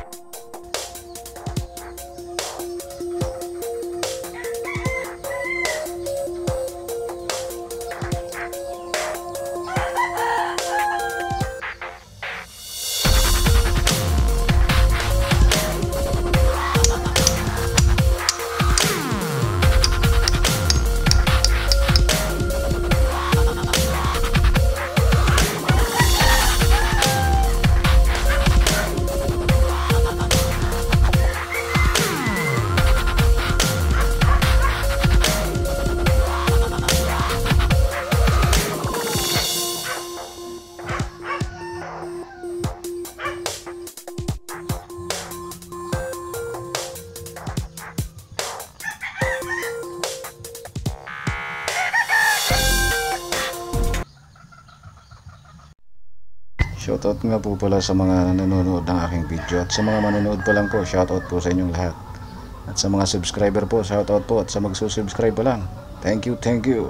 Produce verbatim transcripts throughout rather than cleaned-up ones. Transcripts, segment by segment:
Shoutout nga po pala sa mga nanonood ng aking video, at sa mga manonood pa lang po, shoutout po sa inyong lahat. At sa mga subscriber po, shoutout po, at sa magsusubscribe pa lang, thank you, thank you.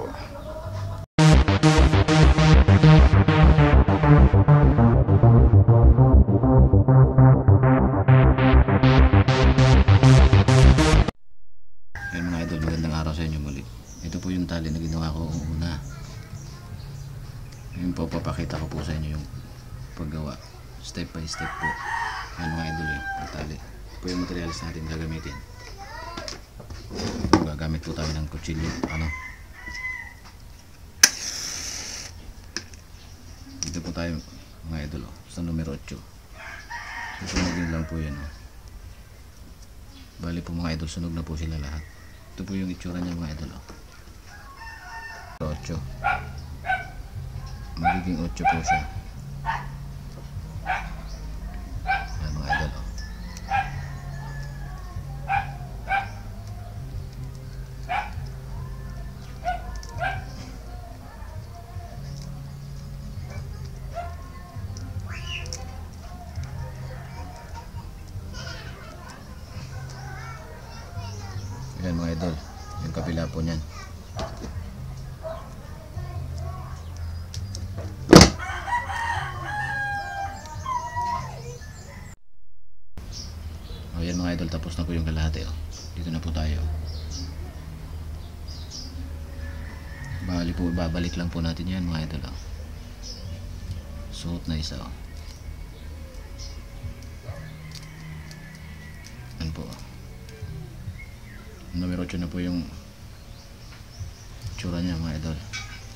Yan mga idol, magandang araw sa inyo muli. Ito po yung tali na ginawa ko una. Yun po, papakita ko po sa inyo yung paggawa step by step po. Yan mga idol, yung tali po yung materials natin gagamitin. Ito, gagamit po tayo ng kutsilyo, ano, dito po tayo mga idol, oh, sa numero eight. Susunogin lang po yan, oh. Bali po mga idol, sunog na po sila lahat. Ito po yung itsura niya mga idol, oh. eight magiging eight po siya. Yan mga idol, yung kabila po niyan. O yan mga idol, tapos na po yung kalahati, oh. Dito na po tayo. Bali po, babalik lang po natin yan mga idol, oh. Suot na isa, oh. Yan po, oh. Numero eight na po yung tsura niya mga idol.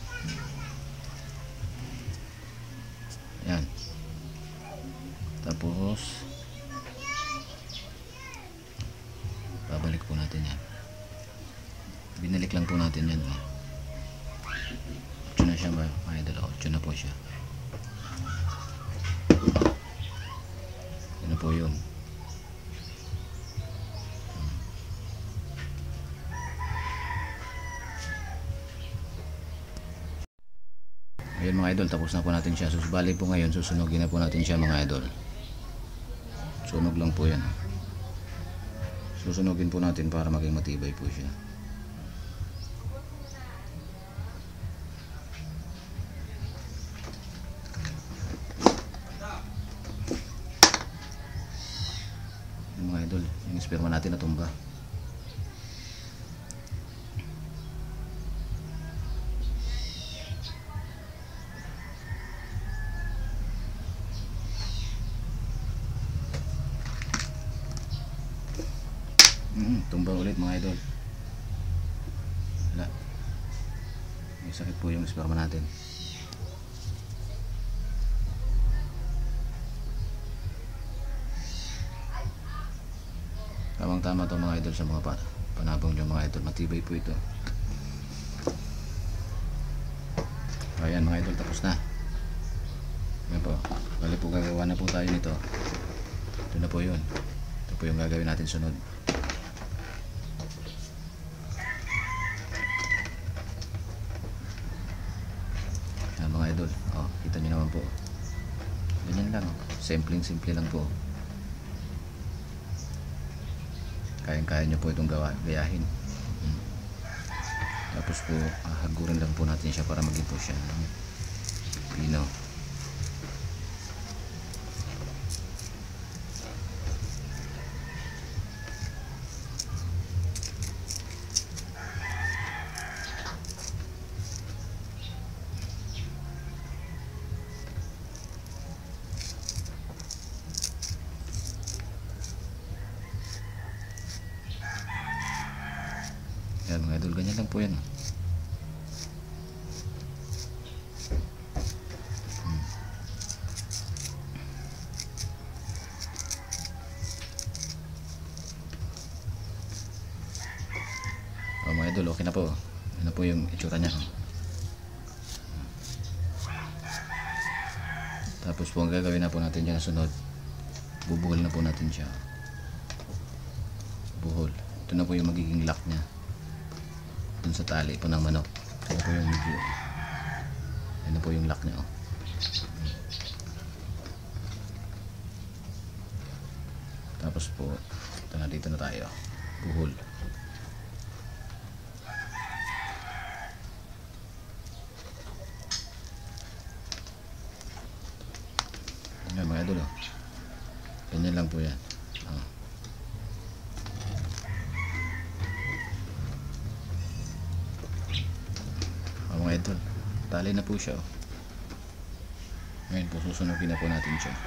Yan. Tapos babalik po natin yan. Binalik lang po natin yan, eh. eight na siya mga idol, eight na po siya. Yan na po yun. Ayan mga idol, tapos na po natin siya. Susubali po ngayon, susunogin na po natin siya mga idol. Sunog lang po yan. Susunogin po natin para maging matibay po siya. Ayan mga idol, yung esperma natin natumba. Hmm, tumba ulit mga idol. Wala. May sakit po yung esperma natin. Tamang tama to mga idol sa mga pa panabong nyo mga idol. Matibay po ito. Ayan mga idol, tapos na. Ayan po. Bali po, gagawa na po tayo nito. Ito na po yun. Ito po yung gagawin natin sunod. Mga idol, oh, kita nyo naman po, ganyan lang, simpleng simple lang po. Kayang kaya nyo po itong gawa, gayahin. hmm. Tapos po ah, hagurin lang po natin siya para maging po siya pino. Yan mga idol, ganyan lang po yan. Hmm. Oh, mga idol, okay na po. Yan na po yung itsura niya. Tapos po ang gagawin na po natin dyan na sunod, bubuhol na po natin siya. Buhol. Ito na po yung magiging lock niya dun sa tali po ng manok. Ito na po yung medyo, yan na po yung lock niya. Oh. Tapos po ito na, dito na tayo, buhol. Yan mga idol, oh. Ganyan lang po yan. Oh. Oh, mga idol, tali na po siya. Oh. Ngayon po susunugin na po natin siya.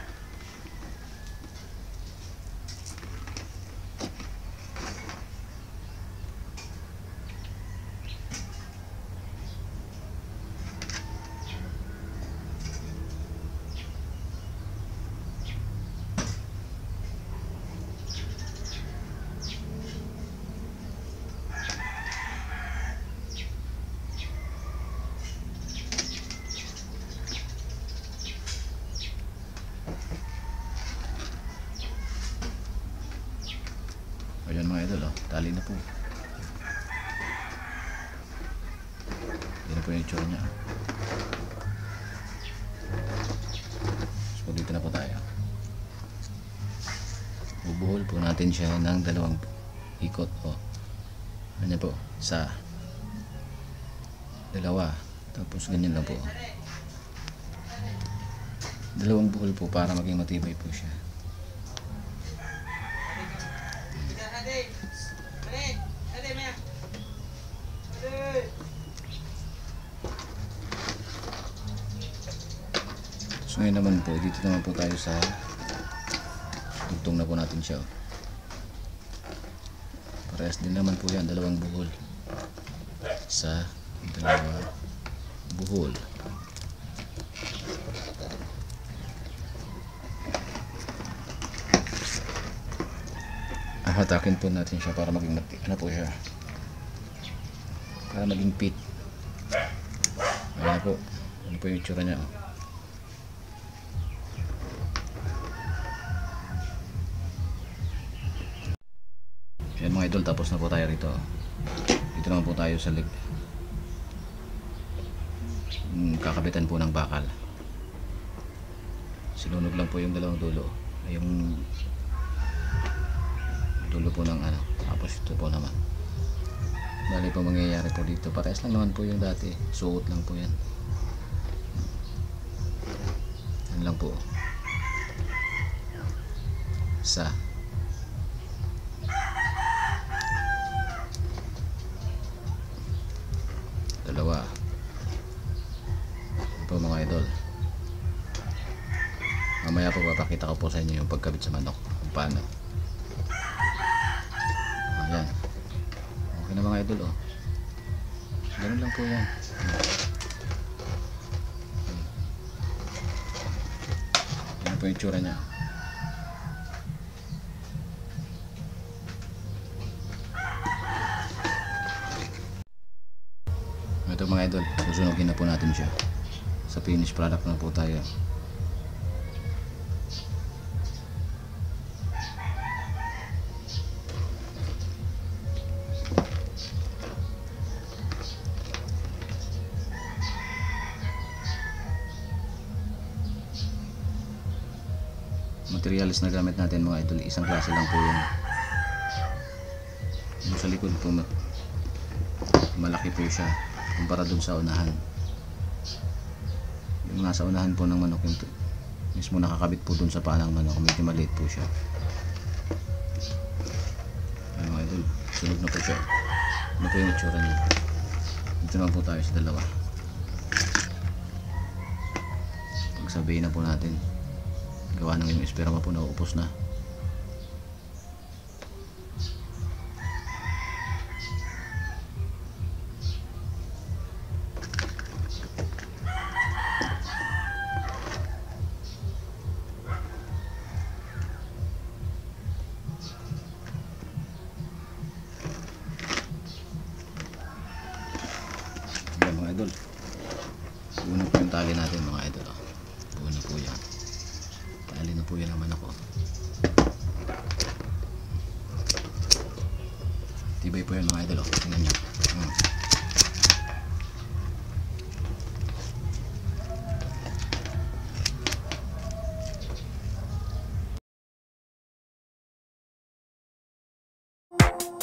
Ayan mga idol, oh, tali na po. Yan na po yung itsura niya. So dito na po tayo. Bubuhol po natin siya ng dalawang ikot. Oh. Ano po? Sa dalawa. Tapos ganyan lang po. Dalawang buhol po para maging matibay po siya. So ngayon naman po, dito naman po tayo sa tugtong na po natin siya. Parehas din naman po yan, dalawang buhol sa dalawa buhol. Hatakin po natin siya para maging mati, ano po siya, para maging pit. Ayan po, ano po yung itsura niya. Oh. Yan mga idol, tapos na po tayo rito. Dito naman po tayo sa leg, kakabitan po ng bakal. Sinunog lang po yung dalawang dulo, yung dulo po ng ano, tapos ito po naman. Bali po mangyayari po dito, parehas lang naman po yung dati, suot lang po yan. Yan lang po. Sa dalawa. Yan po mga idol. Mamaya po papakita ko po sa inyo yung pagkabit sa manok, kung paano. Ayan. Okay na mga idol, oh. Ganun lang po yan. Yan po yung tsura niya. Ito mga idol, susunogin na po natin siya. Sa finished product na po tayo. Materials na gamit natin mga idol, isang klase lang po yun. Yung sa likod po malaki po siya kumpara dun sa unahan. Yung nasa unahan po ng manok, yung mismo nakakabit po dun sa paa ng manok, medyo maliit po siya. Ayun mga idol, sunod na po siya. Ano po yung itsura niya. Dito naman po tayo sa dalawa. Pagsabihin na po natin, gawa ng yung esperma po nauupos na. tali natin mga idol. Oh. Buo na po yan. Tali na po yan ang manok. Oh. Tibay po yan mga idol. Oh. Tingnan nyo. Hmm. You